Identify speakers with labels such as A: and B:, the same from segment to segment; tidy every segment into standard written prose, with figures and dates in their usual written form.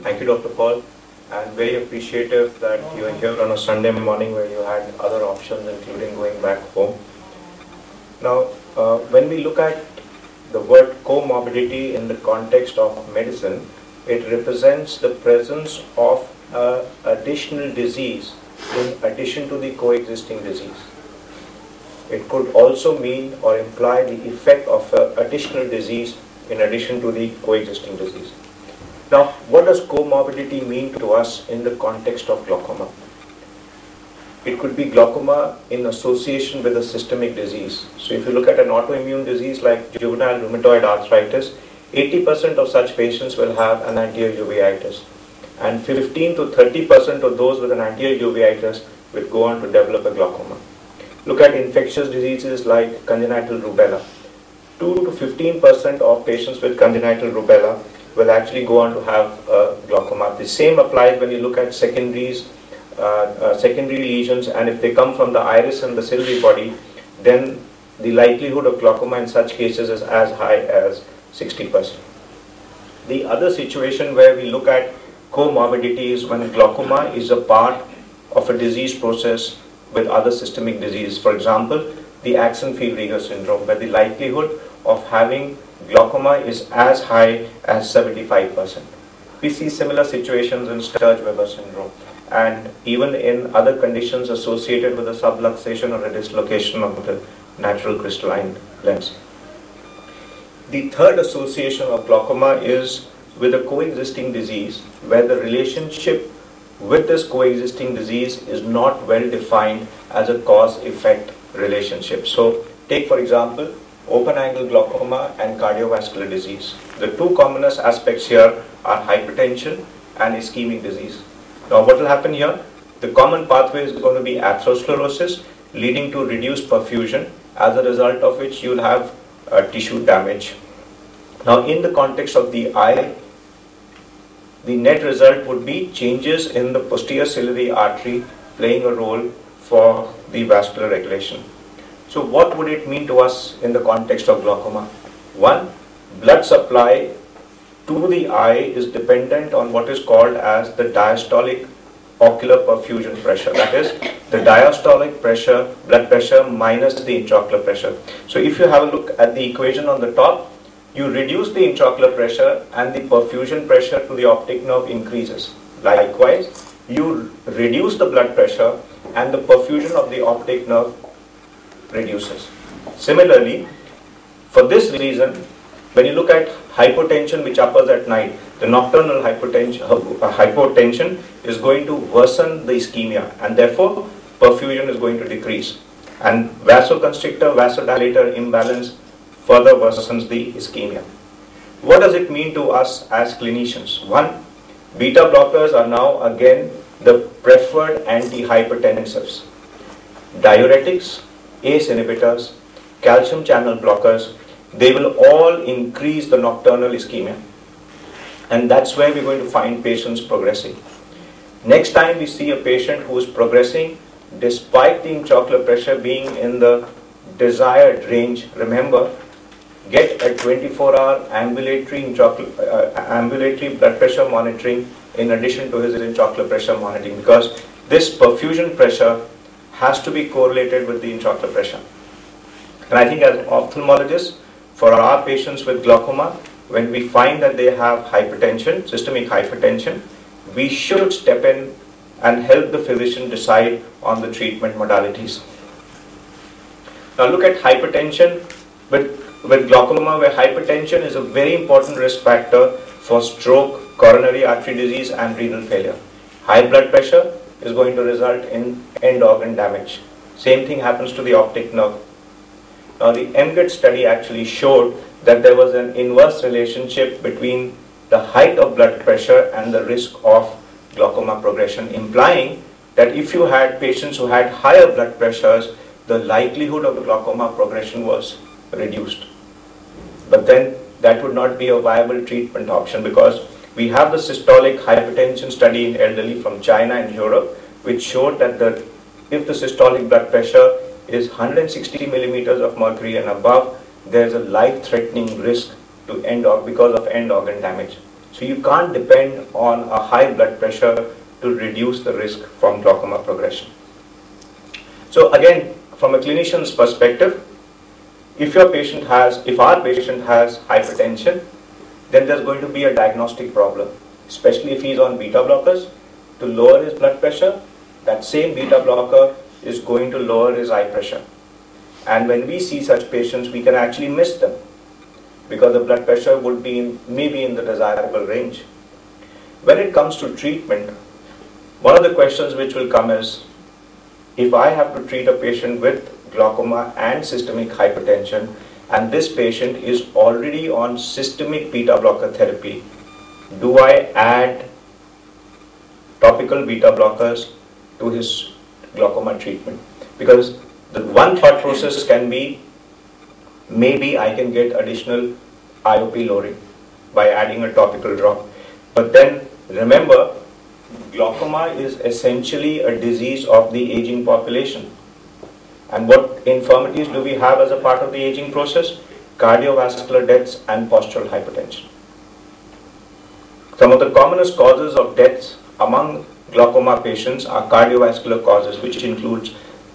A: Thank you, Dr. Paul. And very appreciative that you are here on a Sunday morning where you had other options, including going back home. Now, when we look at the word comorbidity in the context of medicine, it represents the presence of additional disease in addition to the coexisting disease. It could also mean or imply the effect of additional disease in addition to the coexisting disease. Now, what does comorbidity mean to us in the context of glaucoma? It could be glaucoma in association with a systemic disease. So if you look at an autoimmune disease like juvenile rheumatoid arthritis, 80% of such patients will have an anterior uveitis. And 15 to 30% of those with an anterior uveitis will go on to develop a glaucoma. Look at infectious diseases like congenital rubella. 2 to 15% of patients with congenital rubella will actually go on to have glaucoma. The same applies when you look at secondary lesions, and if they come from the iris and the ciliary body, then the likelihood of glaucoma in such cases is as high as 60%. The other situation where we look at comorbidity is when glaucoma is a part of a disease process with other systemic diseases. For example, the Axenfeld-Rieger syndrome, where the likelihood of having glaucoma is as high as 75%. We see similar situations in Sturge-Weber syndrome and even in other conditions associated with a subluxation or a dislocation of the natural crystalline lens. The third association of glaucoma is with a coexisting disease where the relationship with this coexisting disease is not well defined as a cause-effect relationship. So take for example open-angle glaucoma and cardiovascular disease. The two commonest aspects here are hypertension and ischemic disease. Now what will happen here? The common pathway is going to be atherosclerosis leading to reduced perfusion, as a result of which you will have tissue damage. Now in the context of the eye, the net result would be changes in the posterior ciliary artery playing a role for the vascular regulation. So what would it mean to us in the context of glaucoma? One, blood supply to the eye is dependent on what is called as the diastolic ocular perfusion pressure. That is the diastolic pressure, blood pressure minus the intraocular pressure. So if you have a look at the equation on the top, you reduce the intraocular pressure and the perfusion pressure to the optic nerve increases. Likewise, you reduce the blood pressure and the perfusion of the optic nerve reduces. Similarly, for this reason, when you look at hypotension which occurs at night, the nocturnal hypotension is going to worsen the ischemia and therefore perfusion is going to decrease. And vasoconstrictor vasodilator imbalance further worsens the ischemia. What does it mean to us as clinicians? One, beta blockers are now again the preferred antihypertensives. Diuretics, ACE inhibitors, calcium channel blockers, they will all increase the nocturnal ischemia. And that's where we're going to find patients progressing. Next time we see a patient who is progressing despite the intraocular pressure being in the desired range, remember, get a 24-hour ambulatory blood pressure monitoring in addition to his intraocular pressure monitoring, because this perfusion pressure has to be correlated with the intraocular pressure. And I think as ophthalmologists, for our patients with glaucoma, when we find that they have hypertension, systemic hypertension, we should step in and help the physician decide on the treatment modalities. Now look at hypertension with glaucoma, where hypertension is a very important risk factor for stroke, coronary artery disease and renal failure. High blood pressure is going to result in end organ damage. Same thing happens to the optic nerve. Now the EMGAT study actually showed that there was an inverse relationship between the height of blood pressure and the risk of glaucoma progression, implying that if you had patients who had higher blood pressures, the likelihood of glaucoma progression was reduced. But then that would not be a viable treatment option, because we have the systolic hypertension study in elderly from China and Europe, which showed that if the systolic blood pressure is 160 millimeters of mercury and above, there is a life-threatening risk to because of end organ damage. So you can't depend on a high blood pressure to reduce the risk from glaucoma progression. So again, from a clinician's perspective, if our patient has hypertension, then there's going to be a diagnostic problem, especially if he's on beta blockers to lower his blood pressure. That same beta blocker is going to lower his eye pressure. And when we see such patients, we can actually miss them because the blood pressure would be maybe in the desirable range. When it comes to treatment, one of the questions which will come is, if I have to treat a patient with glaucoma and systemic hypertension, and this patient is already on systemic beta blocker therapy, do I add topical beta blockers to his glaucoma treatment? Because the one thought process can be, maybe I can get additional IOP lowering by adding a topical drop. But then remember, glaucoma is essentially a disease of the aging population. And what infirmities do we have as a part of the aging process? Cardiovascular deaths and postural hypertension. Some of the commonest causes of deaths among glaucoma patients are cardiovascular causes, which includes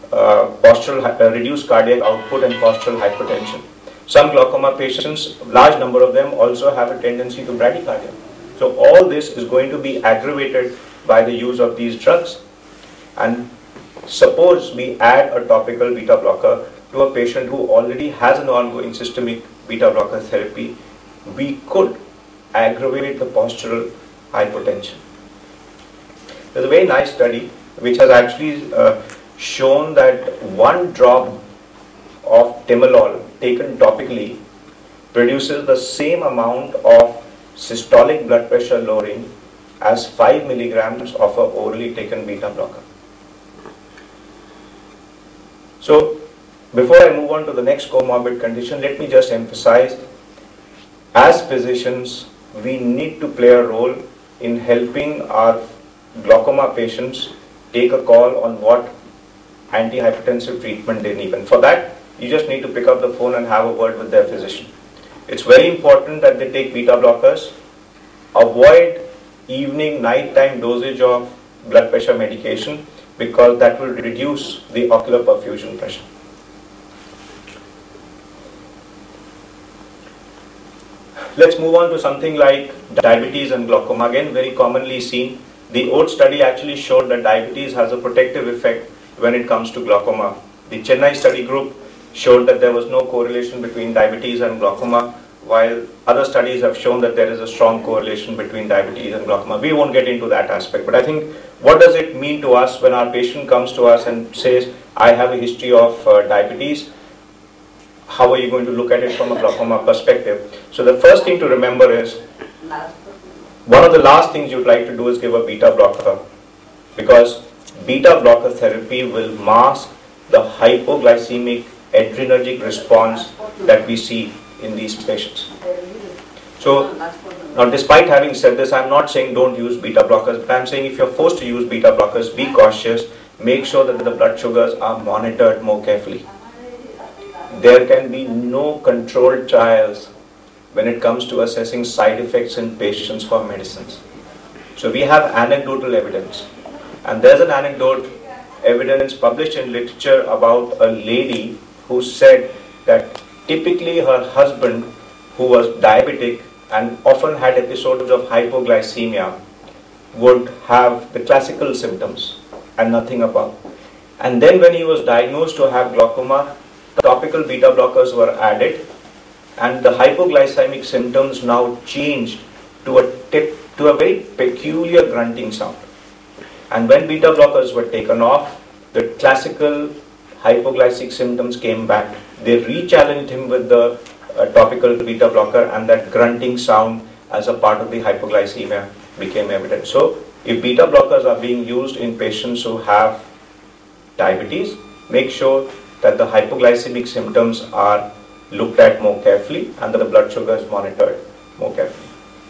A: reduced cardiac output and postural hypertension. Some glaucoma patients, large number of them, also have a tendency to bradycardia. So all this is going to be aggravated by the use of these drugs. And suppose we add a topical beta blocker to a patient who already has an ongoing systemic beta blocker therapy, we could aggravate the postural hypertension. There's a very nice study which has actually shown that 1 drop of timolol taken topically produces the same amount of systolic blood pressure lowering as 5 milligrams of a orally taken beta blocker. So before I move on to the next comorbid condition, let me just emphasize, as physicians, we need to play a role in helping our glaucoma patients take a call on what antihypertensive treatment they need. And for that, you just need to pick up the phone and have a word with their physician. It's very important that they take beta blockers, avoid evening, nighttime dosage of blood pressure medication, because that will reduce the ocular perfusion pressure. Let's move on to something like diabetes and glaucoma. Again, very commonly seen. The Oates study actually showed that diabetes has a protective effect when it comes to glaucoma. The Chennai study group showed that there was no correlation between diabetes and glaucoma, while other studies have shown that there is a strong correlation between diabetes and glaucoma. We won't get into that aspect, but I think, what does it mean to us when our patient comes to us and says, I have a history of diabetes? How are you going to look at it from a glaucoma perspective? So the first thing to remember is, one of the last things you'd like to do is give a beta blocker, because beta blocker therapy will mask the hypoglycemic adrenergic response that we see in these patients. So now, despite having said this, I'm not saying don't use beta blockers, but I'm saying if you're forced to use beta blockers, be cautious. Make sure that the blood sugars are monitored more carefully. There can be no controlled trials when it comes to assessing side effects in patients for medicines. So we have anecdotal evidence. And there's an anecdote evidence published in literature about a lady who said that typically her husband, who was diabetic and often had episodes of hypoglycemia, would have the classical symptoms and nothing above. And then when he was diagnosed to have glaucoma, topical beta blockers were added, and the hypoglycemic symptoms now changed to a very peculiar grunting sound. And when beta blockers were taken off, the classical hypoglycic symptoms came back. They re-challenged him with the topical beta blocker, and that grunting sound as a part of the hypoglycemia became evident. So if beta blockers are being used in patients who have diabetes, make sure that the hypoglycemic symptoms are looked at more carefully and the blood sugar is monitored more carefully.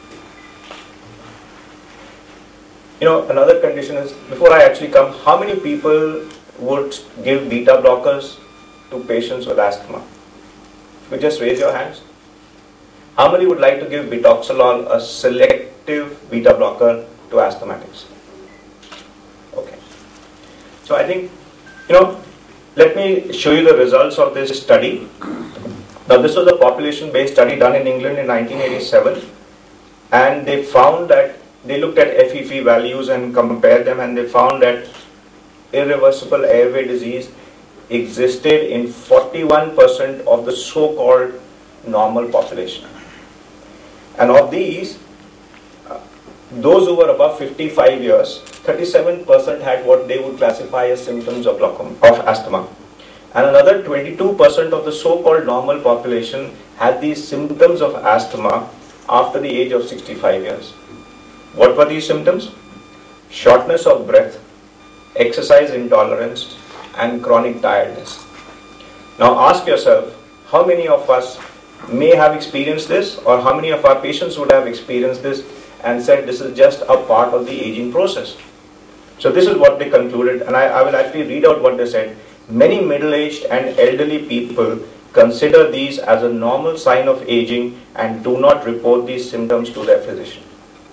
A: You know, another condition is, before I actually come, how many people would give beta blockers to patients with asthma? If you just raise your hands. How many would like to give bitoxolol, a selective selective beta blocker to asthmatics. Okay. So I think, let me show you the results of this study. Now this was a population-based study done in England in 1987, and they found that they looked at FEV values and compared them, and they found that irreversible airway disease existed in 41% of the so-called normal population. And of these, those who were above 55 years, 37% had what they would classify as symptoms of asthma. And another 22% of the so-called normal population had these symptoms of asthma after the age of 65 years. What were these symptoms? Shortness of breath, exercise intolerance, and chronic tiredness. Now ask yourself, how many of us may have experienced this, or how many of our patients would have experienced this and said this is just a part of the aging process? So this is what they concluded, and I will actually read out what they said. Many middle-aged and elderly people consider these as a normal sign of aging and do not report these symptoms to their physician.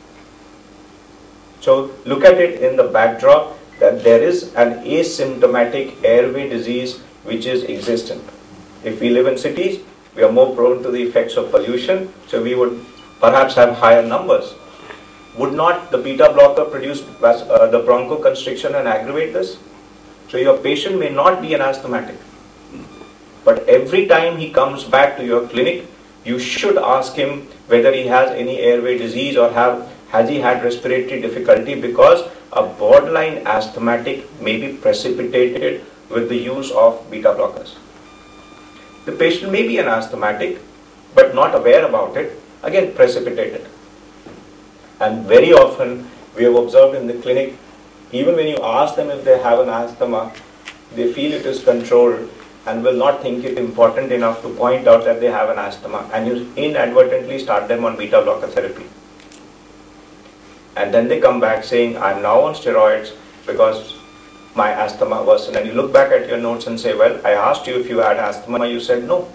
A: So look at it in the backdrop that there is an asymptomatic airway disease which is existent. If we live in cities, we are more prone to the effects of pollution, so we would perhaps have higher numbers. Would not the beta blocker produce the bronchoconstriction and aggravate this? So your patient may not be an asthmatic, but every time he comes back to your clinic, you should ask him whether he has any airway disease or has he had respiratory difficulty, because a borderline asthmatic may be precipitated with the use of beta blockers. The patient may be an asthmatic but not aware about it, again precipitated. And very often we have observed in the clinic, even when you ask them if they have an asthma, they feel it is controlled and will not think it important enough to point out that they have an asthma, and you inadvertently start them on beta blocker therapy. And then they come back saying, I'm now on steroids because my asthma worsened. And you look back at your notes and say, well, I asked you if you had asthma, you said no.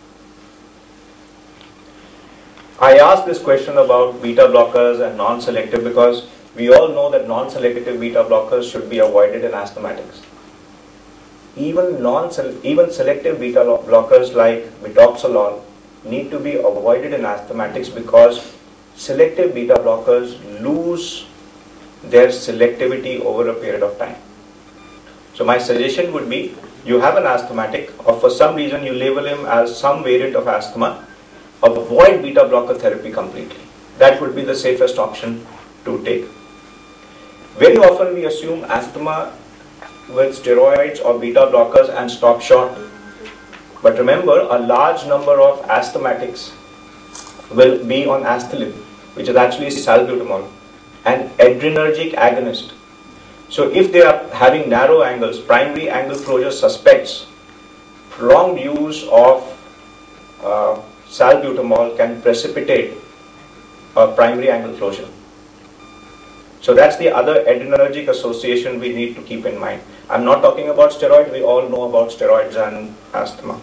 A: I asked this question about beta blockers and non-selective because we all know that non-selective beta blockers should be avoided in asthmatics. Even selective beta blockers like metoprolol need to be avoided in asthmatics because selective beta blockers lose their selectivity over a period of time. So my suggestion would be, you have an asthmatic, or for some reason you label him as some variant of asthma, avoid beta blocker therapy completely. That would be the safest option to take. Very often we assume asthma with steroids or beta blockers and stop short. But remember, a large number of asthmatics will be on Astelin, which is actually salbutamol, an adrenergic agonist. So if they are having narrow angles, primary angle closure suspects, prolonged use of salbutamol can precipitate a primary angle closure. So that's the other adrenergic association we need to keep in mind. I'm not talking about steroids, we all know about steroids and asthma.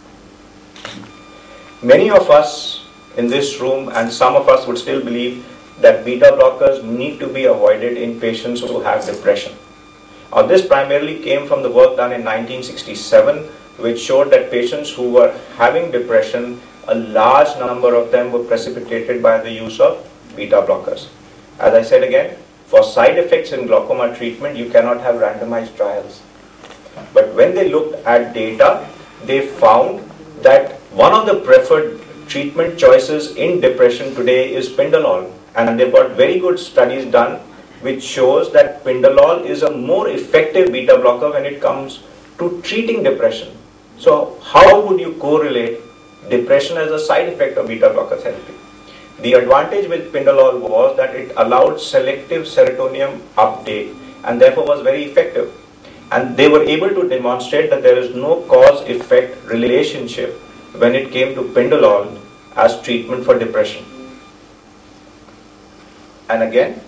A: Many of us in this room, and some of us would still believe that beta blockers need to be avoided in patients who have depression. Now this primarily came from the work done in 1967, which showed that patients who were having depression, a large number of them were precipitated by the use of beta blockers. As I said again, for side effects in glaucoma treatment, you cannot have randomized trials. But when they looked at data, they found that one of the preferred treatment choices in depression today is Pindolol. And they've got very good studies done which shows that Pindolol is a more effective beta blocker when it comes to treating depression. So how would you correlate depression as a side effect of beta blocker therapy? The advantage with Pindolol was that it allowed selective serotonin uptake and therefore was very effective. And they were able to demonstrate that there is no cause-effect relationship when it came to Pindolol as treatment for depression. And again,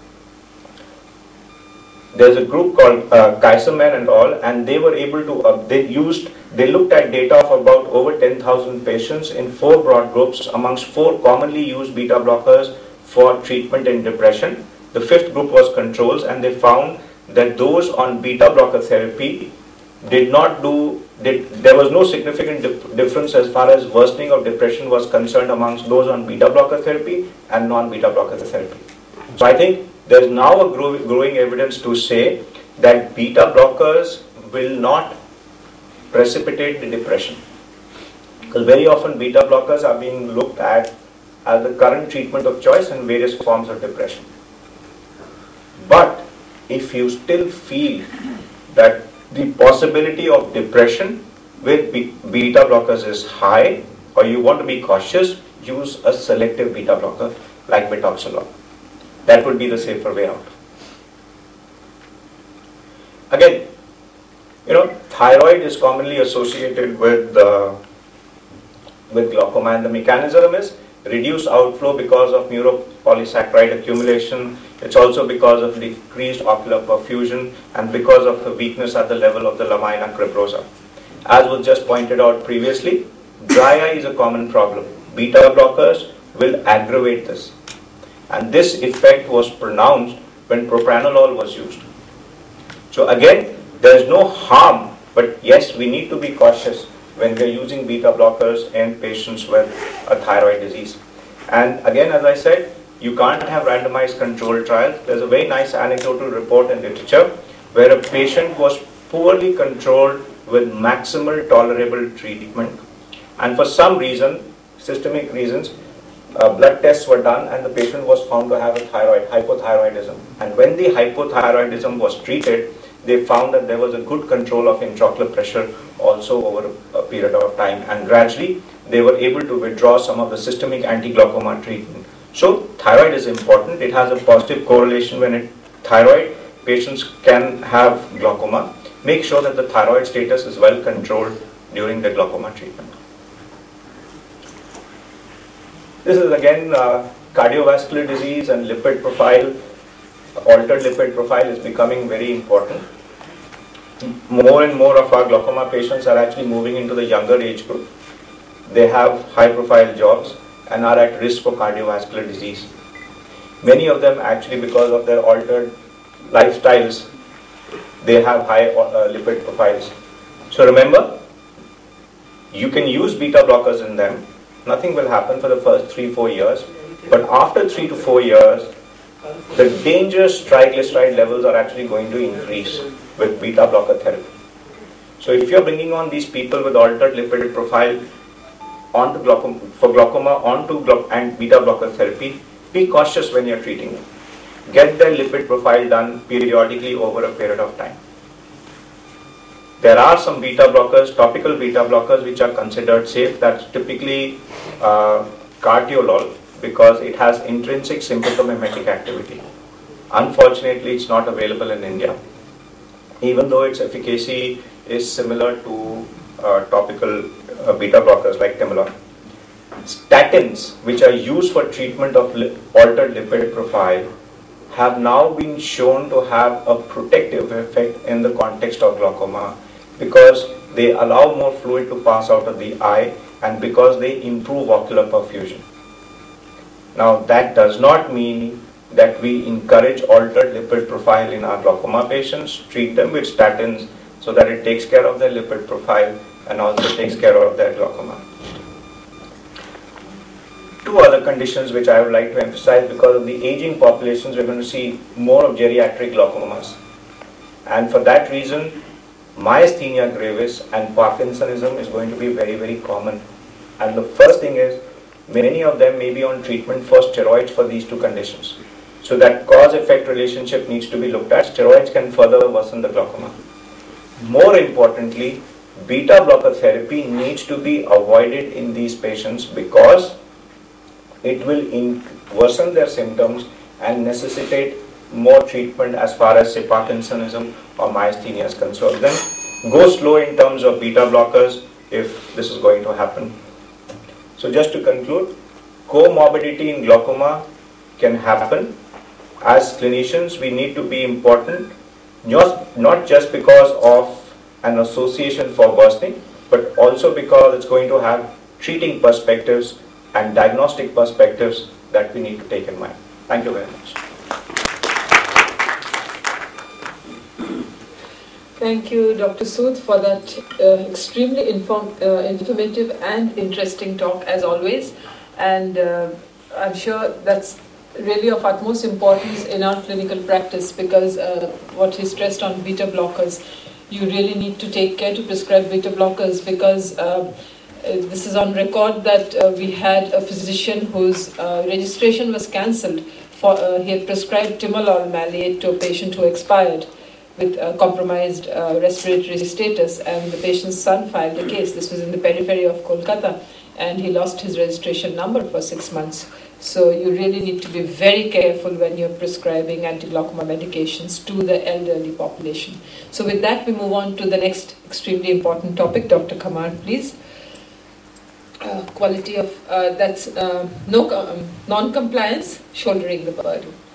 A: there's a group called Kaiserman and all, and they were able to, they looked at data of about over 10,000 patients in 4 broad groups amongst 4 commonly used beta blockers, for treatment in depression. The fifth group was controls, and they found that those on beta blocker therapy there was no significant difference as far as worsening of depression was concerned amongst those on beta blocker therapy and non-beta blocker therapy. So I think there is now a growing evidence to say that beta blockers will not precipitate the depression. Because very often beta blockers are being looked at as the current treatment of choice in various forms of depression. But if you still feel that the possibility of depression with beta blockers is high, or you want to be cautious, use a selective beta blocker like metoxalol. That would be the safer way out. Again, thyroid is commonly associated with glaucoma, and the mechanism is reduced outflow because of mucopolysaccharide accumulation. It's also because of decreased ocular perfusion and because of the weakness at the level of the lamina cribrosa. As was just pointed out previously, dry eye is a common problem. Beta blockers will aggravate this. And this effect was pronounced when propranolol was used. So again, there is no harm, but yes, we need to be cautious when we are using beta blockers in patients with a thyroid disease. And again, as I said, you can't have randomized controlled trials. There's a very nice anecdotal report in literature where a patient was poorly controlled with maximal tolerable treatment, and for some reason, systemic reasons, blood tests were done and the patient was found to have a hypothyroidism. And when the hypothyroidism was treated, they found that there was a good control of intraocular pressure also over a period of time, and gradually they were able to withdraw some of the systemic anti-glaucoma treatment. So thyroid is important. It has a positive correlation when thyroid patients can have glaucoma. Make sure that the thyroid status is well controlled during the glaucoma treatment. This is again cardiovascular disease and lipid profile. Altered lipid profile is becoming very important. More and more of our glaucoma patients are actually moving into the younger age group. They have high profile jobs and are at risk for cardiovascular disease. Many of them actually, because of their altered lifestyles, they have high lipid profiles. So remember, you can use beta blockers in them. Nothing will happen for the first 3-4 years, but after 3 to 4 years, the dangerous triglyceride levels are actually going to increase with beta blocker therapy. So if you're bringing on these people with altered lipid profile onto glaucoma and beta blocker therapy, be cautious when you're treating them. Get their lipid profile done periodically over a period of time. There are some beta blockers, topical beta blockers, which are considered safe. That's typically cartiolol, because it has intrinsic sympathomimetic activity. Unfortunately, it's not available in India, even though its efficacy is similar to topical beta blockers like Timolol. Statins, which are used for treatment of altered lipid profile, have now been shown to have a protective effect in the context of glaucoma, because they allow more fluid to pass out of the eye and because they improve ocular perfusion. Now, that does not mean that we encourage altered lipid profile in our glaucoma patients. Treat them with statins so that it takes care of their lipid profile and also takes care of their glaucoma. Two other conditions which I would like to emphasize: because of the aging populations, we're going to see more of geriatric glaucomas. And for that reason, myasthenia gravis and Parkinsonism is going to be very, very common. And the first thing is, many of them may be on treatment for steroids for these two conditions. So that cause-effect relationship needs to be looked at. Steroids can further worsen the glaucoma. More importantly, beta blocker therapy needs to be avoided in these patients because it will worsen their symptoms and necessitate more treatment as far as, say, Parkinsonism or myasthenia is concerned. Then go slow in terms of beta blockers if this is going to happen. So just to conclude, comorbidity in glaucoma can happen. As clinicians, we need to be important, not just because of an association for worsening, but also because it's going to have treating perspectives and diagnostic perspectives that we need to take in mind. Thank you very much.
B: Thank you, Dr. Sood, for that extremely informative and interesting talk, as always. And I'm sure that's really of utmost importance in our clinical practice, because what he stressed on beta blockers, you really need to take care to prescribe beta blockers, because this is on record that we had a physician whose registration was cancelled. He had prescribed timolol maleate to a patient who expired with compromised respiratory status, and the patient's son filed a case. This was in the periphery of Kolkata, and he lost his registration number for 6 months. So you really need to be very careful when you're prescribing anti-glaucoma medications to the elderly population. So with that, we move on to the next extremely important topic. Dr. Kamar, please. Quality of, that's non-compliance, shouldering the burden.